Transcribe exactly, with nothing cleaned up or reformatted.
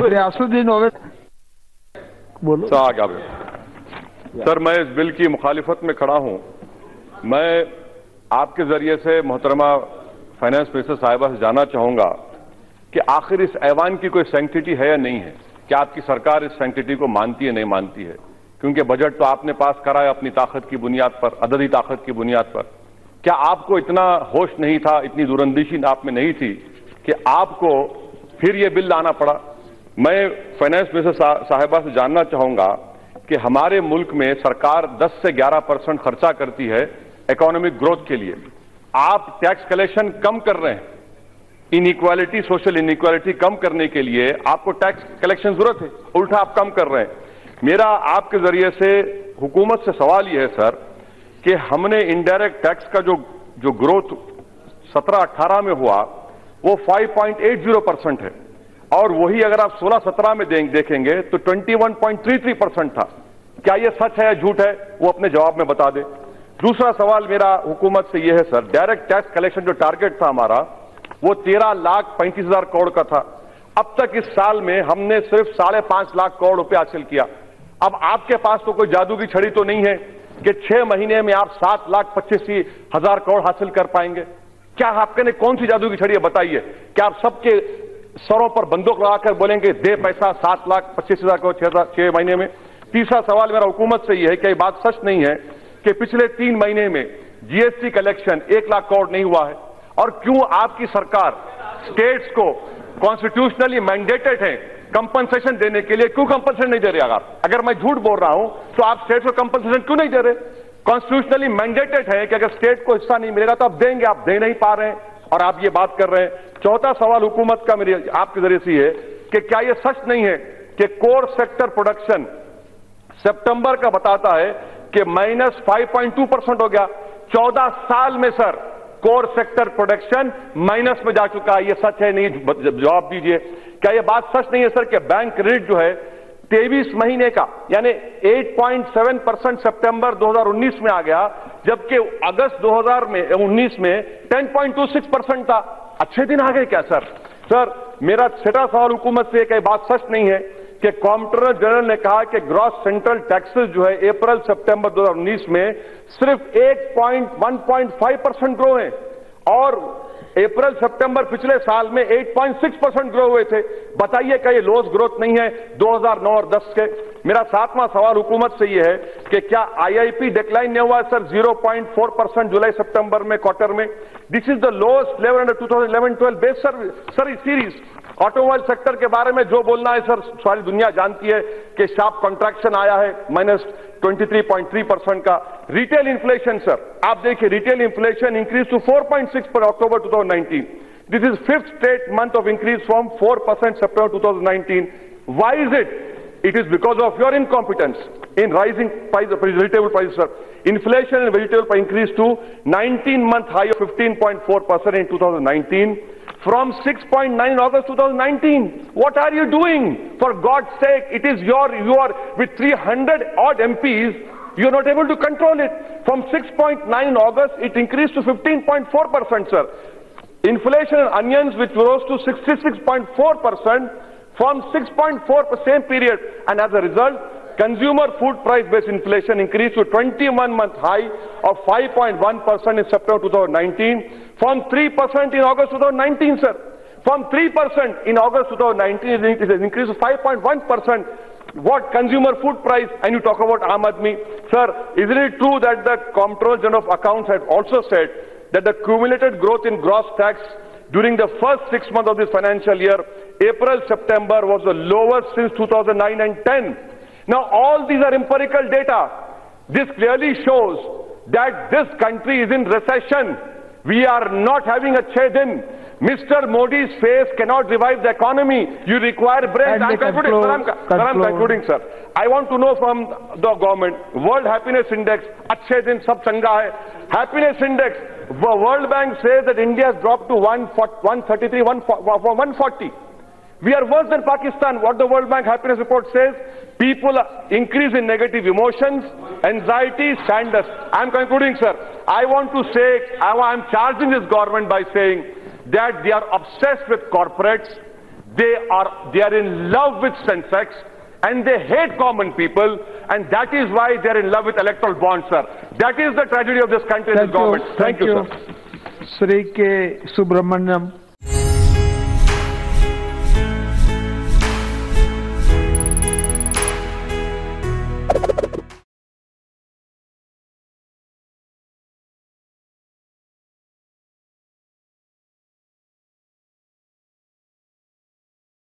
श्री असदुद्दीन ओवैसी बोलो। सर, मैं इस बिल की मुखालिफत में खड़ा हूं। मैं आपके जरिए से मोहतरमा फाइनेंस मिनिस्टर साहिबा से जानना चाहूंगा कि आखिर इस ऐवान की कोई सैंक्टिटी है या नहीं है। क्या आपकी सरकार इस सैंक्टिटी को मानती है, नहीं मानती है? क्योंकि बजट तो आपने पास करा है अपनी ताकत की बुनियाद पर, अददी ताकत की बुनियाद पर। क्या आपको इतना होश नहीं था, इतनी दूरंदेशी आप में नहीं थी कि आपको फिर ये बिल लाना पड़ा? मैं फाइनेंस मिनिस्टर साहिबा से जानना चाहूंगा कि हमारे मुल्क में सरकार दस से ग्यारह परसेंट खर्चा करती है इकोनॉमिक ग्रोथ के लिए। आप टैक्स कलेक्शन कम कर रहे हैं, इनइक्वालिटी, सोशल इनइक्वालिटी कम करने के लिए आपको टैक्स कलेक्शन जरूरत है, उल्टा आप कम कर रहे हैं। मेरा आपके जरिए से हुकूमत से सवाल यह है सर कि हमने इनडायरेक्ट टैक्स का जो जो ग्रोथ सत्रह अठारह में हुआ वो पाँच पॉइंट आठ शून्य परसेंट है, और वही अगर आप सोलह सत्रह में देखेंगे तो इक्कीस पॉइंट तैंतीस परसेंट था। क्या यह सच है या झूठ है, वो अपने जवाब में बता दे। दूसरा सवाल मेरा हुकूमत से यह है सर, डायरेक्ट टैक्स कलेक्शन जो टारगेट था हमारा वो तेरह लाख पैंतीस हजार करोड़ का था। अब तक इस साल में हमने सिर्फ साढ़े पांच लाख करोड़ रुपए हासिल किया। अब आपके पास तो कोई जादू की छड़ी तो नहीं है कि छह महीने में आप सात लाख पच्चीस हजार करोड़ हासिल कर पाएंगे। क्या आपके ने कौन सी जादू की छड़ी है, बताइए? क्या आप सबके सरों पर बंदूक लगाकर बोलेंगे दे पैसा सात लाख पच्चीस हजार करोड़ छह महीने में? तीसरा सवाल मेरा हुकूमत से यह है कि ये बात सच नहीं है कि पिछले तीन महीने में जीएसटी कलेक्शन एक लाख करोड़ नहीं हुआ है? और क्यों आपकी सरकार स्टेट्स को कॉन्स्टिट्यूशनली मैंडेटेड है कंपनसेशन देने के लिए, क्यों कंपनसेशन नहीं दे रहे? अगर अगर मैं झूठ बोल रहा हूं तो आप स्टेट्स को कंपनसेशन क्यों नहीं दे रहे? कॉन्स्टिट्यूशनली मैंडेटेड है कि अगर स्टेट को हिस्सा नहीं मिलेगा तो आप देंगे, आप दे नहीं पा रहे हैं और आप ये बात कर रहे हैं। चौथा सवाल हुकूमत का मेरे आपके जरिए से है कि क्या यह सच नहीं है कि कोर सेक्टर प्रोडक्शन सितंबर का बताता है कि minus five point two percent हो गया? चौदह साल में sir core sector production minus में जा चुका है। यह सच है नहीं? जवाब दीजिए। क्या यह बात सच नहीं है सर कि बैंक क्रेडिट जो है तेईस महीने का यानी आठ पॉइंट सात परसेंट सितंबर दो हज़ार उन्नीस में आ गया, जबकि अगस्त दो हज़ार उन्नीस में दस पॉइंट दो छह परसेंट था? अच्छे दिन आ गए क्या सर? सर मेरा छठा सवाल हुकूमत से, कई बात सच नहीं है कि कॉम्प्ट्रोलर जनरल ने कहा कि ग्रॉस सेंट्रल टैक्सेस जो है अप्रैल सितंबर दो हज़ार उन्नीस में सिर्फ एक पॉइंट एक पॉइंट पाँच परसेंट ग्रो है, और अप्रैल सितंबर पिछले साल में आठ पॉइंट छह परसेंट ग्रो हुए थे? बताइए क्या ये लॉस ग्रोथ नहीं है दो हज़ार नौ और दस के? मेरा सातवां सवाल हुकूमत से यह है कि क्या आईआईपी डिक्लाइन नहीं हुआ सर ज़ीरो पॉइंट चार परसेंट जुलाई सितंबर में क्वार्टर में? This is the lowest level under two thousand eleven twelve base sir sir series. Automobile sector के बारे में जो बोलना है सर सारी दुनिया जानती है कि शार्प कॉन्ट्रैक्शन आया है माइनस तेईस पॉइंट तीन परसेंट का। रिटेल इन्फ्लेशन सर आप देखिए, रिटेल इन्फ्लेशन इंक्रीज टू चार पॉइंट छह पर अक्टूबर दो हज़ार उन्नीस। This is fifth straight month of increase from four percent सितंबर दो हज़ार उन्नीस। Why is it? It is because of your incompetence in rising price of vegetable prices, sir. Inflation in vegetable price increased to nineteen month high of fifteen point four percent in two thousand nineteen from six point nine in August two thousand nineteen. What are you doing? For God's sake, it is your, you are with three hundred odd M Ps, you are not able to control it. From six point nine in August, it increased to fifteen point four percent, sir. Inflation in onions, which rose to sixty-six point four percent, from six point four for the same period, and as a result, consumer food price based inflation increased to twenty-one month high of five point one percent in September two thousand nineteen, from three percent in August two thousand nineteen, sir. From three percent in August two thousand nineteen, it has increased to five point one percent. What consumer food price? And you talk about Aam Aadmi. Sir, isn't it true that the Comptroller General of Accounts had also said that the cumulative growth in gross tax during the first six months of this financial year, April, September, was the lowest since two thousand nine and ten. Now, all these are empirical data. This clearly shows that this country is in recession. We are not having a chedin. Mister Modi's face cannot revive the economy. You require brains. I'm concluding, sir, I'm, sir, I'm concluding, sir. I want to know from the government, World Happiness Index, अच्छे दिन सब चंगा है. Happiness Index, the World Bank says that India has dropped to one thirty-three, one forty. We are worse than Pakistan. What the World Bank Happiness Report says, people increase in negative emotions, anxiety, sadness. I'm concluding, sir. I want to say, I'm charging this government by saying that they are obsessed with corporates, They are, they are in love with sensex and they hate common people, and that is why they are in love with electoral bonds, sir. That is the tragedy of this country and this government. Thank, you, sir. Sri K. Subramanyam.